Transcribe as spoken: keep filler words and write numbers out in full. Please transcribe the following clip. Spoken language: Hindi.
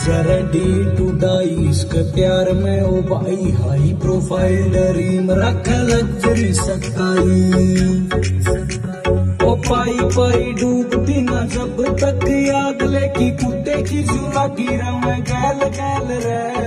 रेडी टू डाई इसके प्यार में ओ भाई हाई प्रोफाइल ड्रीम रख लग्जरी सताई ओ पाई पाई डूबती न जब तक याद लेकी कुत्ते की जुला की रम गैल गैल रे